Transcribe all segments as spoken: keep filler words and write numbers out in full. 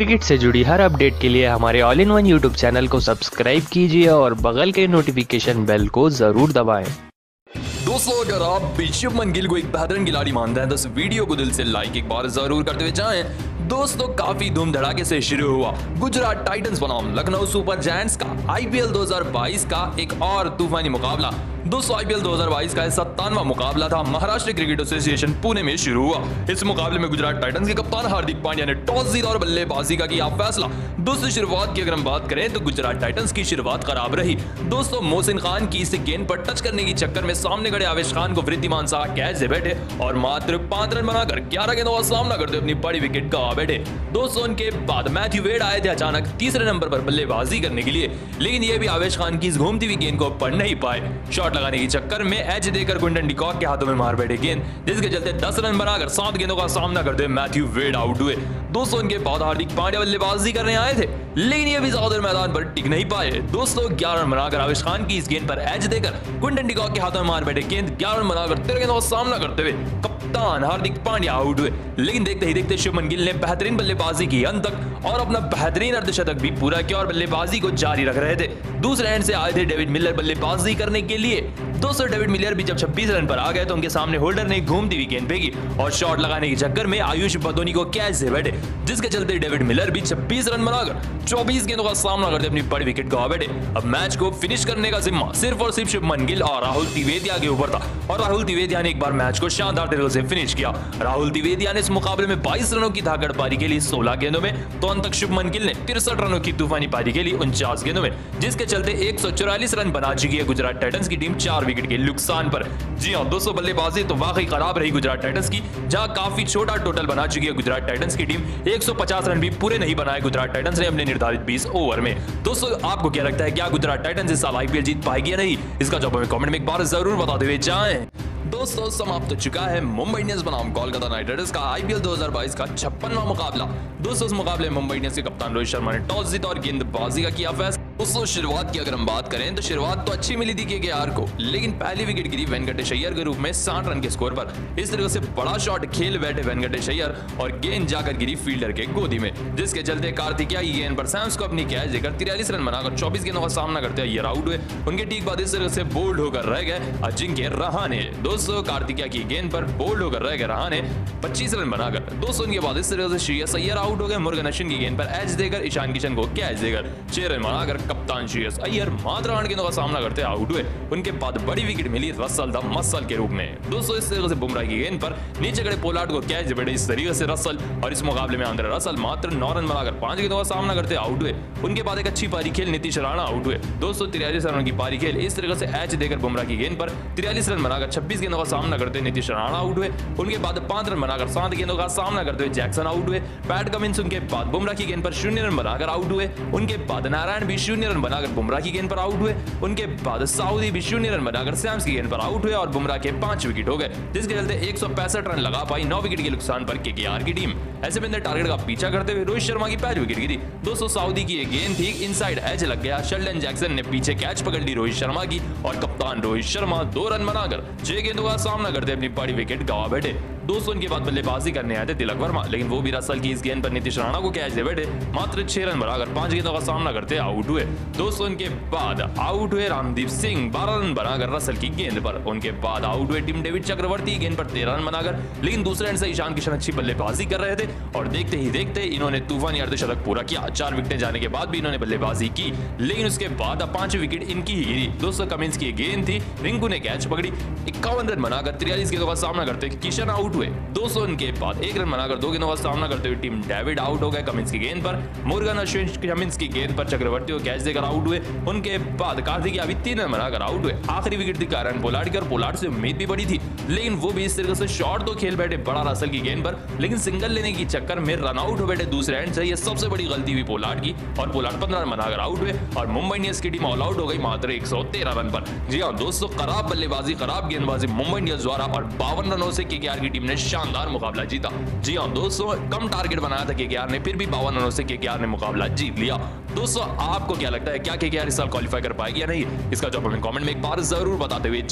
Cricket से जुड़ी हर update के लिए हमारे all in one YouTube channel को सब्सक्राइब कीजिए और बगल के नोटिफिकेशन बेल को जरूर दबाएं। दोस्तों, अगर आप भी शुभमन गिल को एक बेहतरीन खिलाड़ी मानते हैं तो इस वीडियो को दिल से लाइक एक बार जरूर करते हुए जाएं। दोस्तों, काफी धूम धड़ाके से शुरू हुआ गुजरात टाइटंस बनाम लखनऊ सुपर जायंट्स का आईपीएल दो हज़ार बाईस का एक और तूफानी मुकाबला। दोस्तों, आईपीएल दो हज़ार बाईस का सत्तानवा मुकाबला था महाराष्ट्र क्रिकेट एसोसिएशन पुणे में शुरू हुआ। इस मुकाबले में गुजरात टाइटंस के कप्तान हार्दिक पांड्या ने टॉस जीता और बल्लेबाजी का किया फैसला। दोस्तों, शुरुआत की अगर हम बात करें तो गुजरात टाइटंस की शुरुआत खराब रही। दोस्तों, मोहसिन खान की इस गेंद पर टच करने की चक्कर में सामने खड़े आवेश खान को वृद्धिमान शाह कैच से बैठे और मात्र पांच रन बनाकर ग्यारह गेंदों का सामना करते अपनी बड़ी विकेट गंवा बैठे। दोस्तों, उनके बाद मैथ्यू वेड आए थे अचानक तीसरे नंबर पर बल्लेबाजी करने के लिए, लेकिन ये भी आवेश खान की इस घूमती हुई गेंद को पढ़ नहीं पाए। शॉट लगाने के चक्कर में एज देकर क्विंटन डिकॉक के हाथों में मार बैठे गेंद, जिसके चलते दस रन बनाकर सात गेंदों का सामना करते हुए मैथ्यू वेड आउट हुए। दोस्तों, इनके बाद हार्दिक पांड्या बल्लेबाजी करने आए थे, लेकिन ये भी ज्यादा देर मैदान पर टिक नहीं पाए। दोस्तों, ग्यारह रन बनाकर आवेश खान की इस गेंद पर एज देकर क्विंटन डिकॉक के हाथों में मार बैठे गेंद ग्यारह रन बनाकर तेरह गेंदों का सामना करते हुए कप्तान हार्दिक पांड्या आउट हुए। लेकिन देखते ही देखते शुभमन गिल ने बेहतरीन बल्लेबाजी की अंत तक और अपना बेहतरीन अर्धशतक भी पूरा किया और बल्लेबाजी को जारी रख रहे थे। दूसरे एंड से आए थे डेविड मिलर बल्लेबाजी करने के लिए। दोस्तों, डेविड मिलर भी जब छब्बीस रन पर आ गए तो उनके सामने होल्डर ने घूमती हुई गेंद फेंकी और शॉट लगाने के चक्कर में आयुष बदोनी को कैच से बैठे, जिसके चलते डेविड मिलर भी छब्बीस रन बनाकर चौबीस गेंदों का सामना करते अपनी बड़ी विकेट गंवा बैठे। अब मैच को फिनिश करने का जिम्मा सिर्फ और सिर्फ शुभमन गिल और राहुल तिवेदिया के ऊपर था और राहुल तिवेदिया ने एक बार मैच को शानदार तरीके से फिनिश किया। राहुल तिवेदिया ने इस मुकाबले में बाईस रनों की धाकड़ पारी के लिए सोलह गेंदों में, तो अंत तक शुभमन गिल ने तिरसठ रनों की तूफानी पारी के लिए उनचास गेंदों में, जिसके चलते एक सौ चौवालीस रन बना चुकी है गुजरात टाइटंस की टीम चार विकेट के नुकसान पर। जी हां दोस्तों, बल्लेबाजी तो वाकई खराब रही गुजरात टाइटंस की, जहां काफी छोटा टोटल बना चुकी है गुजरात टाइटंस की टीम। एक सौ पचास रन भी पूरे नहीं बनाए गुजरात टाइटंस ने अपने निर्धारित बीस ओवर में। दोस्तों, आपको क्या लगता है, क्या गुजरात टाइटंस इस साल आईपीएल जीत पाएगी या नहीं? इसका जवाब हमें कमेंट में एक बार जरूर बताते हुए जाएं। दोस्तों, समाप्त हो चुका है मुंबई इंडियंस बनाम कोलकाता नाइट राइडर्स का आईपीएल दो हज़ार बाईस का छप्पनवां मुकाबला। दोस्तों, इस मुकाबले में मुंबई इंडियंस के कप्तान रोहित शर्मा ने टॉस जीता और गेंदबाजी का किया फैसला। दोस्तों, शुरुआत की अगर हम बात करें तो शुरुआत तो अच्छी मिली थी केकेआर को, लेकिन पहली विकेट गिरी वेंकटेश अय्यर के रूप में साठ रन के स्कोर पर। इस तरह से बड़ा शॉट खेल बैठे वेंकटेश अय्यर और गेंद जाकर गिरी फील्डर के गोदी में, जिसके चलते कार्तिकेय गेंद पर सैम्स को अपनी कैच देकर तिरालीस रन बनाकर चौबीस गेंदों का सामना करते अय्यर आउट हुए। उनके ठीक बाद इस तरह से बोल्ड होकर रह गए अजिंक्य रहाणे। दोस्तों, कार्तिकेय की गेंद पर बोल्ड होकर रह गए रहाणे पच्चीस रन बनाकर। दोस्तों, उनके बाद इस तरह से श्रेयस अय्यर आउट हो गए। मुरुगन अश्विन की गेंद पर एज देकर ईशान किशन को कैच देकर छह रन बनाकर कप्तान श्रेयस अय्यर मात्र आठ गेंदों का सामना करते आउट हुए। उनके बाद बड़ी विकेट मिली रसल द मसल के रूप में। दोस्तों, इस तरह से बुमराह की गेंद पर नीचे खड़े पोलार्ड को कैच दे बैठे इस तरीके से रसल, और इस मुकाबले में आंद्रे रसल मात्र नौ रन बनाकर पांच गेंदों का सामना करते आउट हुए। उनके बाद एक अच्छी पारी खेल नीतीश राणा आउट हुए। दोस्तों, तिरालीस रनों की पारी खेल इस तरह से एच देकर बुमराह की गेंद पर तिरालीस रन बनाकर छब्बीस गेंदों का सामना करते नीतीश राणा आउट हुए। उनके बाद पांच रन बनाकर सात गेंदों का सामना करते हुए जैक्सन आउट हुए। पैट कमिंस उनके बाद बुमराह की गेंद पर शून्य रन बनाकर आउट हुए। उनके बाद नारायण भी शून्य रन बनाकर बुमराह की गेंद पर आउट हुए। उनके बाद साउदी भी शून्य रन बनाकर सैम्स की गेंद पर आउट हुए और बुमराह के पांच विकेट हो गए, जिसके चलते एक सौ पैंसठ रन लगा पाई नौ विकेट के नुकसान पर केकेआर की टीम। ऐसे में टारगेट का पीछा करते हुए रोहित शर्मा की पांच विकेट गिरी। दोस्तों, सऊदी की एक गेंद थी, इनसाइड एज लग गया। शेल्डन जैक्सन ने पीछे कैच पकड़ ली रोहित शर्मा की और कप्तान रोहित शर्मा दो रन बनाकर छह गेंदों का सामना करते अपनी बड़ी विकेट गंवा बैठे। दोस्तों, उनके बाद बल्लेबाजी करने आए थे तिलक वर्मा, लेकिन वो भी रसल की इस गेंद पर नीतीश राणा को कैच दे बैठे मात्र छह रन बनाकर पांच गेंदों का सामना करते आउट हुए। दोस्तों, उनके बाद आउट हुए रामदीप सिंह बारह रन बनाकर रसल की गेंद पर। उनके बाद आउट हुए टीम डेविड चक्रवर्ती गेंद पर तेरह रन बनाकर, लेकिन दूसरे एंड से ईशान किशन अच्छी बल्लेबाजी कर रहे थे और देखते ही देखते इन्होंने तूफानी अर्धशतक पूरा किया। चार विकेटें जाने के बाद भी इन्होंने बल्लेबाजी की, लेकिन उसके बाद पांच विकेट इनकी ही गिरी। दोस्तों, कमिंस की गेंद थी, रिंकू ने कैच पकड़ी, इक्यावन रन बनाकर तिरालीस गेंदों का सामना करते किशन आउट हुए। दोस्तों, उनके बाद एक रन बनाकर दो गेंदों का सामना करते हुए टीम डेविड आउट हो गए कमिंस की गेंद पर। मुरुगन अश्विन कमिंस की गेंद पर चक्रवर्ती को कैच देकर आउट हुए। उनके बाद कार्तिकेय भी तीन रन बनाकर आउट हुए। आखिरी विकेट थी कारण पोलार्ड की और पोलार्ड से उम्मीद भी बड़ी थी, लेकिन वो भी इस तरीके से शॉट तो खेल बैठे बड़ा रसल की गेंद पर, लेकिन सिंगल लेने की चक्कर में रन आउट हो बैठे दूसरे एंड से। ये सबसे बड़ी गलती हुई पोलार्ड की और पोलार्ड पंद्रह रन बनाकर आउट हुए और मुंबई इंडियंस की टीम ऑल आउट हो गई मात्र एक सौ तेरह रन पर। जी हां दोस्तों, खराब बल्लेबाजी खराब गेंदबाजी मुंबई इंडियंस द्वारा और बावन रनों से केकेआर की टीम ने शानदार मुकाबला जीता। जी हां दोस्तों, कम टारगेट बनाया था केकेआर ने, फिर भी बावन रनों से केकेआर ने मुकाबला जीत लिया। दोस्तों, आपको क्या लगता है, क्या केकेआर इस साल क्वालिफाई कर पाएगी या नहीं? इसका जवाब हमें कमेंट में एक बार जरूर बताते हुए जाएं।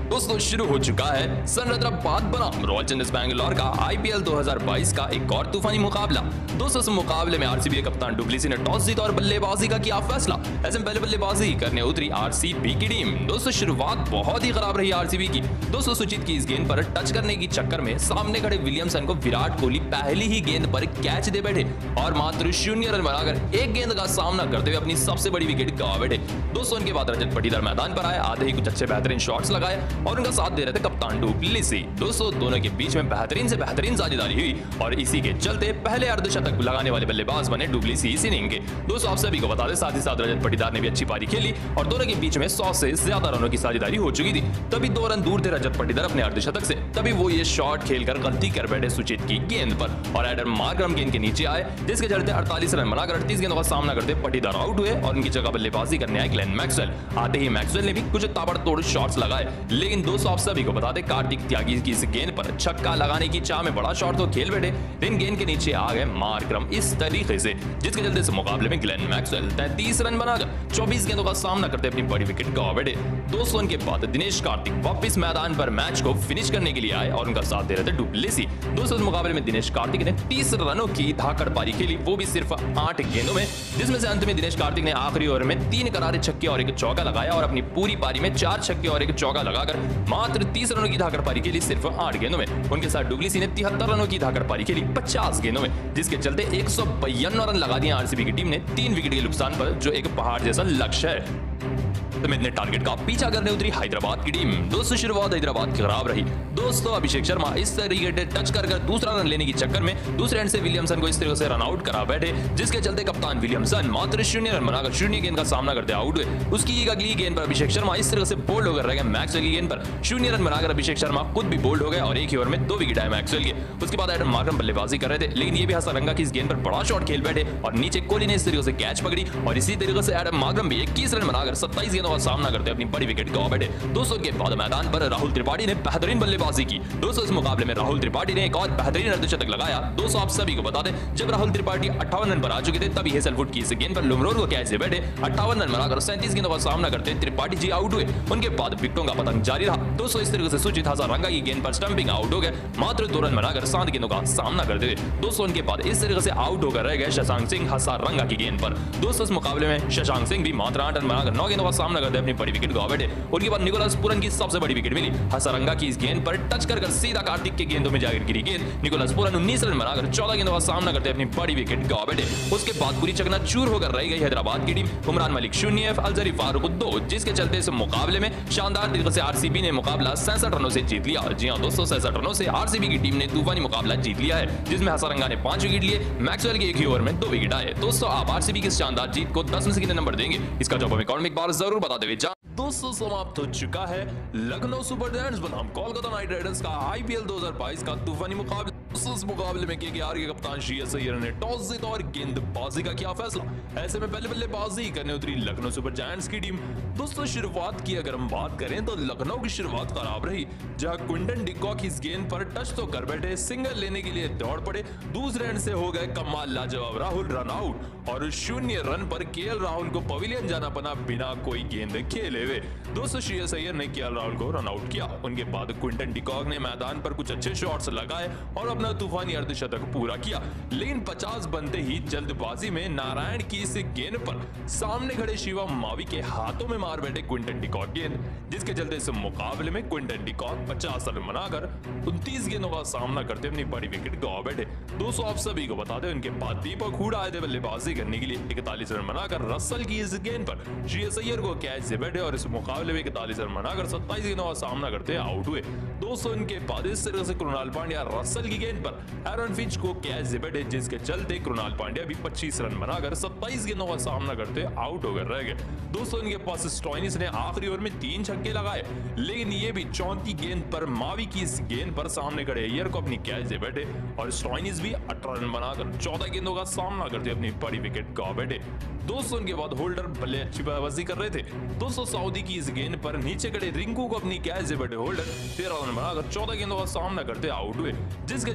दोस्तों शुरू हो चुका है सनराइजर्स बनाम रॉयल चैलेंजर्स बैंगलोर का आईपीएल दो हज़ार बाईस का एक और तूफानी मुकाबला। दोस्तों इस मुकाबले में आरसीबी के कप्तान डुप्लेसी ने टॉस जीता और बल्लेबाजी का किया फैसला। ऐसे में पहले बल्लेबाजी करने उतरी आरसीबी की टीम। दोस्तों शुरुआत बहुत ही खराब रही आरसीबी की। दोस्तों सुचित की इस गेंद पर टच करने की चक्कर में सामने खड़े विलियमसन को विराट कोहली पहली ही गेंद पर कैच दे बैठे और मात्र शून्य रन बनाकर एक गेंद का सामना करते हुए अपनी सबसे बड़ी विकेट गंवा बैठे। दोस्तों उनके बाद रजत पाटीदार मैदान पर आए, आधे ही कुछ अच्छे बेहतरीन शॉट्स लगाए और उनका साथ दे रहे थे कप्तान डुप्लेसी। दोस्तों दोनों के बीच में बेहतरीन से बेहतरीन साझेदारी हुई और इसी के चलते पहले अर्धशतक लगाने वाले बल्लेबाज बने डुप्लेसी इस इनिंग के। दोस्तों आप सभी को बता दें साथ ही साथ रजत पाटीदार ने भी अच्छी पारी खेली और दोनों के बीच में सौ से ज्यादा रनों की साझेदारी हो चुकी थी। तभी दो रन दूर थे रजत पाटीदार अपने अर्धशतक से, तभी वो ये शॉट खेलकर गलती कर बैठे सुचित की गेंद पर और एडम मार्करम गेंद के नीचे आए, जिसके चलते अड़तालीस रन बनाकर अड़तीस गेंदों का सामना करते पाटीदार आउट हुए और उनकी जगह बल्लेबाजी करने आए ग्लेन मैक्सवेल। आते ही मैक्सवेल ने भी कुछ ताबड़तोड़ शॉट्स लगाए, लेकिन दोस्तों आप सभी को बता दें कार्तिक त्यागी की इस गेंद पर छक्का लगाने की चाह में बड़ा शॉट तो खेल बैठे, लेकिन गेंद के नीचे आ गए मार्करम इस तरीके से, जिसके चलते इस मुकाबले में ग्लेन मैक्सवेल तैंतीस रन बनाकर चौबीस गेंदों का सामना करते अपनी बड़ी विकेट गंवा बैठे। दोस्तों उनके बाद दिनेश कार्तिक वापस मैदान पर मैच को फिनिश करने के लिए आए और उनका साथ दे रहे थे डुप्लेसी। दोस्तों इस मुकाबले में दिनेश कार्तिक ने तीस रनों की धाकड़ पारी खेली, वो भी सिर्फ आठ गेंदों में, जिसमें से अंत में दिनेश कार्तिक ने आखिरी ओवर में तीन करारे छक्के और एक चौका लगाया और अपनी पूरी पारी में चार छक्के और एक चौका लगाकर मात्र तीस रनों की धाकड़ पारी खेली सिर्फ आठ गेंदों में। उनके साथ डुप्लेसी ने तिहत्तर रनों की धाकड़ पारी खेली पचास गेंदों में, जिसके चलते एक सौ बयानवे रन लगा दिए आरसीबी की टीम ने तीन विकेट के नुकसान पर, जो एक पहाड़ जैसा लक्ष्य है। इतने टारगेट का पीछा करने उतरी हैदराबाद की टीम। दोस्तों शुरुआत हैदराबाद की खराब रही। दोस्तों अभिषेक शर्मा इस तरीके से टच कर कर दूसरा रन लेने की चक्कर में दूसरे एंड से विलियमसन को इस तरीके से रन आउट करा बैठे, जिसके चलते कप्तान विलियमसन मात्र शून्य रन बनाकर शून्य गेंद का सामना करते आउट हुए। उसकी अगली गेंद पर अभिषेक शर्मा इस तरह से बोल्ड होकर रह गए मैक्सवेल की गेंद पर शून्य रन बनाकर अभिषेक शर्मा खुद भी बोल्ड हो गए और एक ही ओवर में दो विकेट आए मैक्सवेल के। उसके बाद एडम मार्करम बल्लेबाजी कर रहे थे, लेकिन ये भी हसारंगा की इस गेंद पर बड़ा शॉट खेल बैठे और नीचे कोहली ने इस तरीके से कैच पकड़ी और इसी तरीके से एडम मार्करम भी इक्कीस रन बनाकर सत्ताईस गेंदों का सामना करते अपनी बड़ी विकेट गंवा बैठे। दोस्तों के बाद मैदान पर राहुल त्रिपाठी ने बेहतरीन बल्लेबाजी की। दोस्तों इस मुकाबले में राहुल त्रिपाठी ने एक और बेहतरीन अर्धशतक लगाया। दोस्तों आप सभी को बता दें जब राहुल त्रिपाठी अट्ठावन रन पर आ चुके थे, तभी हेजलवुड की इस गेंद पर लुमरोन को कैच दे बैठे अट्ठावन रन बनाकर सैंतीस गेंदों का सामना करते त्रिपाठी जी आउट हुए। उनके बाद विकेटों का पतंग जारी रहा। दोस्तों इस तरीके से सुचित हजारंगा की गेंद पर स्टंपिंग आउट हो गए, मात्र दो रन बनाकर सात गेंदों का सामना करते हुए। दोस्तों उनके बाद इस तरीके से आउट होकर रह गए शशांक सिंह हजारंगा की गेंद पर। दोस्तों इस मुकाबले में शशांक सिंह भी मात्र आठ रन बनाकर नौ गेंदों का सामना करते अपनी बड़ी विकेट गंवा बैठे। उनके बाद निकोलस पुरन की सबसे बड़ी विकेट मिली। हसारंगा की इस गेंद पर टच कर कर सीधा कार्तिक के गेंदों में जाकर गिरी गेंद। निकोलस पुरन उन्नीस रन बनाकर चौदह गेंदों का सामना करते अपनी बड़ी विकेट गंवा बैठे। उसके बाद पूरी चकनाचूर होकर रह गई हैदराबाद की टीम। उमरान मलिक शून्य, अलजरी फारूक दो, जिसके चलते इस मुकाबले में शानदार तरीके से आरसीबी ने मुकाबला सैंसठ रनों से जीत लिया। जी हां दोस्तों, सैंसठ रनों से आरसीबी की टीम ने तूफानी मुकाबला जीत लिया है, जिसमें हसारंगा ने पांच विकेट लिए, मैक्सवेल के एक ही ओवर में दो विकेट आए। दोस्तों आप आरसीबी की शानदार जीत को दस में से कितने नंबर देंगे, इसका जवाब हमें कमेंट में एक बार जरूर बता दें। दोस्तों समाप्त हो चुका है लखनऊ सुपर जायंट्स बनाम कोलकाता नाइट राइडर्स का आईपीएल दो हज़ार बाईस का तूफानी मुकाबला। इस मुकाबले में केकेआर के कप्तान श्रेयस अय्यर ने टॉस जीता और गेंदबाजी का किया फैसला। ऐसे में पहले बल्लेबाजी करने उतरी लखनऊ सुपर जायंट्स की टीम। दोस्तों शुरुआत की अगर हम बात करें तो लखनऊ की शुरुआत खराब रही, जहां क्विंटन डिकॉक इस गेंद पर टच तो कर बैठे, सिंगल लेने के लिए दौड़ पड़े, दूसरे एंड से हो गए कमाल लाजवाब राहुल रन आउट और शून्य रन पर केएल राहुल को पवेलियन जाना पड़ा बिना कोई गेंद खेले हुए। दोस्तों श्रेयस अय्यर ने केएल राहुल को रन आउट किया। उनके बाद क्विंटन डिकॉक ने मैदान पर कुछ अच्छे शॉट्स लगाए और अपना तूफानी अर्धशतक पूरा किया, लेकिन पचास बनते ही जल्दबाजी में नारायण की इस गेंद पर सामने खड़े शिवम मावी के हाथों में मार बैठे क्विंटन डिकॉक गेंद, जिसके चलते इस मुकाबले में क्विंटन डिकॉक पचास रन बनाकर उनतीस गेंदों का सामना करते अपनी बड़ी विकेट गंवा बैठे। दोस्तों आप सभी को बता दें उनके बाद दीपक हुडा आए थे बल्लेबाजी करने के लिए, इकतालीस रन बनाकर रसल की इस गेंद पर श्रेयस अय्यर को कैच से बैठे और इस मुकाबले में इकतालीस रन बनाकर सत्ताईस गेंदों का सामना करते आउट हुए। दोस्तों इनके बाद इस तरह से कृणाल पांड्या रसल की गेंद पर एरन फिंच को कैच से बैठे, जिसके चलते कृणाल पांड्या भी पच्चीस रन बनाकर सत्ताईस गेंदों का सामना करते आउट होकर रह गए। दोस्तों इनके पास स्टॉइनिस ने आखिरी ओवर में तीन छक्के लगाए, लेकिन ये भी चौथी गेंद पर मावी की इस गेंद पर सामने खड़े अय्यर को अपनी कैच से बैठे और स्टॉइनिस भी अठारह रन बनाकर चौदह गेंदों का सामना करते अपनी बड़ी विकेट गंवा बैठे। दोस्तों इनके बाद होल्डर बल्ले अच्छी बल्लेबाजी कर रहे थे। दोस्तों सऊदी की इस गेंद पर नीचे खड़े रिंकू को अपनी कैच से बैठे होल्डर तेरह रन बनाकर चौदह गेंदों का सामना करते आउट हुए, जिसके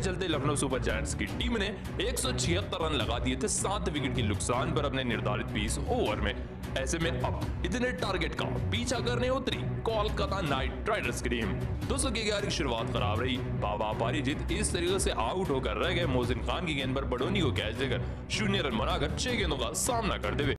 चलते लखनऊ सुपर जायंट्स की टीम ने एक सौ छिहत्तर रन लगा दिए थे सात विकेट के नुकसान पर अपने निर्धारित बीस ओवर में। ऐसे में अब इतने टारगेट का पीछा करने उतरी कोलकाता नाइट राइडर्स की टीम। दोस्तों की ग्यारह की शुरुआत खराब रही। बाबा अपारिजित इस तरीके से आउट होकर रह गए। मोहसिन खान की गेंद पर बडोनी को कैच देकर शून्य रन बनाकर छह गेंदों का सामना करते हुए